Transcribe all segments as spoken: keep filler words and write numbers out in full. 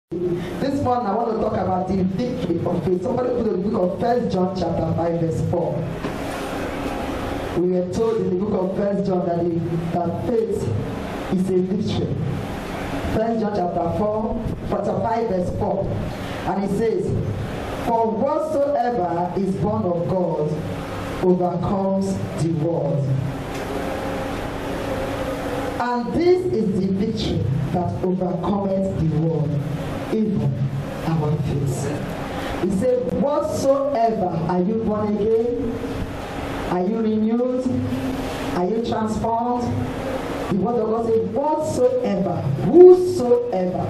This morning I want to talk about the victory of faith. Somebody put the book of First John chapter five verse four. We were told in the book of First John that, the, that faith is a victory. First John chapter four, chapter five verse four. And it says, for whatsoever is born of God overcomes the world. And this is the victory that overcometh the world, even our faith. He said, whatsoever, are you born again? Are you renewed? Are you transformed? The word of God says, whatsoever, whosoever,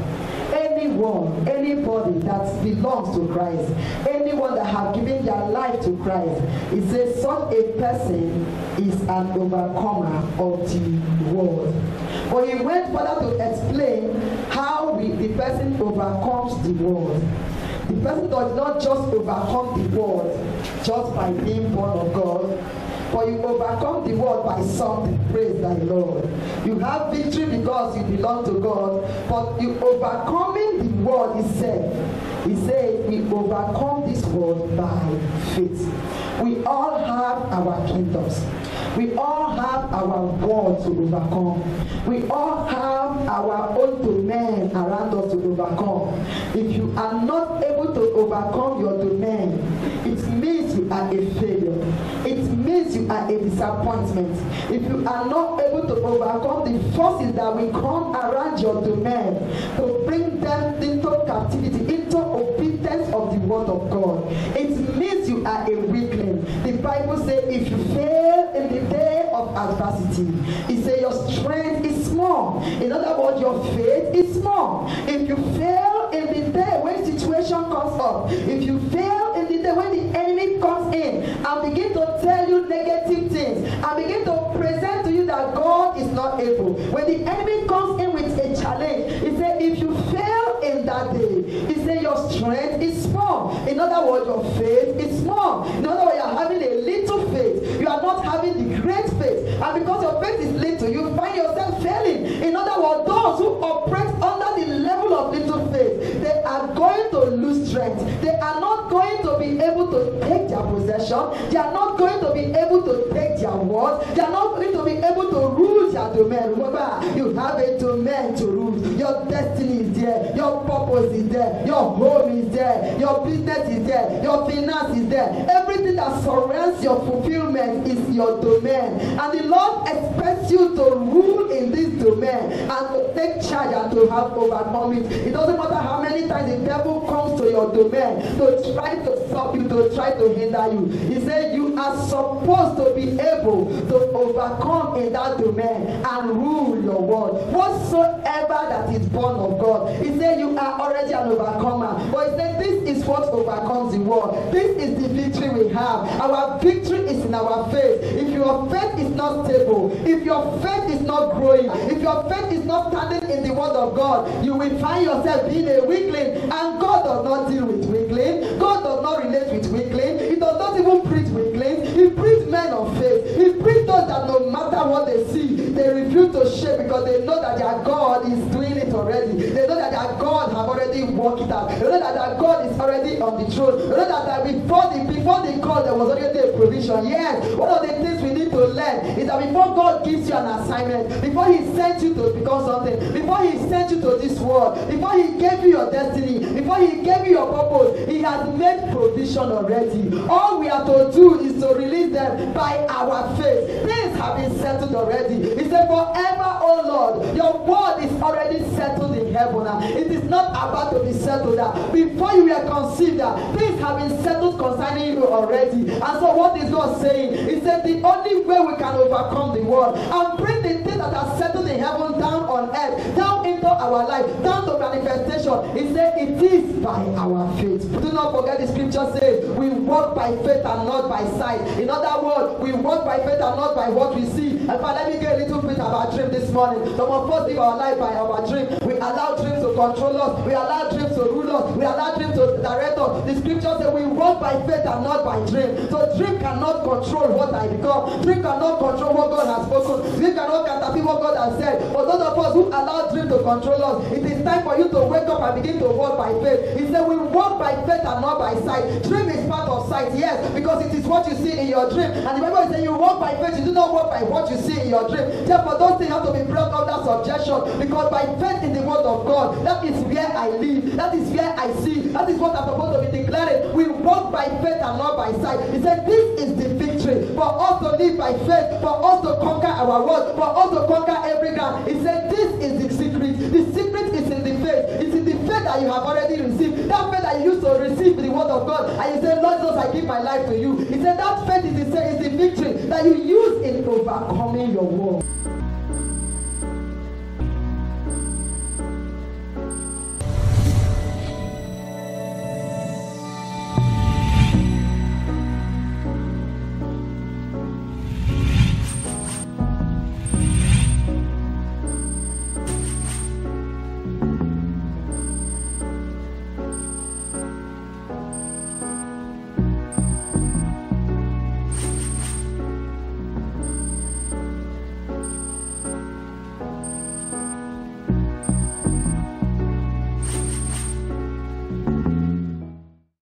anyone, anybody that belongs to Christ, anyone that have given their life to Christ, it says such a person is an overcomer of the world. But he went further to explain how we, the person overcomes the world. The person does not just overcome the world just by being born of God, but you overcome the world by something. Praise thy Lord. You have victory because you belong to God, but you overcoming the world itself. He said we overcome this world by faith. We all have our kingdoms. We all have our world to overcome. We all have our own domain around us to overcome. If you are not able to overcome your domain, it means you are a failure. It means you are a disappointment. If you are not able to overcome the forces that will come around your domain to bring them into captivity, into obedience of the word of God, it means you are a weakling. The Bible says if you fail in the day of adversity, it says your strength is small. In other words, your faith is small. If you fail in the day when situation comes up, if you fail in the day when the enemy comes in and begin to tell you negative things and begin to present to you that God is not able, when the enemy comes in with a challenge, he said if you fail in that day, he said your strength is small. In other words, your faith is small. In other words, you are having a little faith. You are not having the great faith. And because your faith is little, you find yourself failing. In other words, those who operate under the level of little faith, they are going to lose strength. They are not going to be able to take their possession. They are not going to be able to take their word. They are not going to be able to rule their domain. Remember, you have a domain to rule. Your destiny is there. Your purpose is there. Your home is there. Your business is there. Your finance is there. Everything that surrounds your fulfillment is your domain. And the Lord expects you to rule in this domain and to take charge and to have overcome it. It doesn't matter how many times the devil comes to your domain to try to stop you, to try to hinder you. He said you are supposed to be able to overcome in that domain and rule your world. Whatsoever that is born of God, he said you are already an overcomer. But he said this is what overcomes the world. This is the victory we have. Our victory is in our faith. If your faith is not stable, if your faith is not growing, if your faith is not standing in the word of God, you will find yourself being a weakling. And God does not deal with weaklings. God does not relate with weaklings. He does not even preach weaklings. He preaches men of faith. He preaches those that no matter what they see, they refuse to shake because they know that their God is doing it already. They know that their God have already worked it out. They know that their God is already on the throne. They know that, that before the before the call there was already a provision. Yes, one of the things we need to learn is that before God gives you an assignment, before he sent you to become something, before he sent you to this world, before he gave you your destiny, before he gave you your purpose, he has made provision already. All we have to do is to release them by our faith. Things have been settled already. He said, forever, oh Lord, your word is already settled in heaven. It is not about to be settled. Before you were conceived, things have been settled concerning you already. And so what is God saying? He said the only way we can overcome the world and bring the things that are settled in heaven down on earth, down into our life, down to manifestation. He said it is by our faith. Do not forget the scripture says we walk by faith and not by sight. In other words, we walk by faith and not by what we see. And let me get a little bit about dream this morning. Some of us live our life by our dream. We allow dreams to control us. We allow dreams to rule us. We allow dreams to direct us. The scripture says we walk by faith and not by dream. So dream cannot control what I become. Dream cannot control what God has spoken. Dream cannot counterfeit what God has said. For those of us who allow dream to control us, it is time for you to wake up and begin to walk by faith. He said we walk by faith and not by sight. Dream is part of sight, yes, because it is what you see in your dream. And the Bible is saying you walk by faith, you do not walk by what you see in your dream. Therefore, those things have to be brought under subjection, because by faith in the word of God, that is where I live, that is where I see, that is what I'm supposed to be declaring. We walk by faith and not by sight. He said this is the victory, for us to live by faith, for us to conquer our world, for us to conquer every ground. He said this is the secret. The secret is in the faith. It's in the faith that you have already received. That faith that you used to receive the word of God, and you say, Lord Jesus, I give my life to you. He said that faith is the, is the victory that you use in overcoming your world.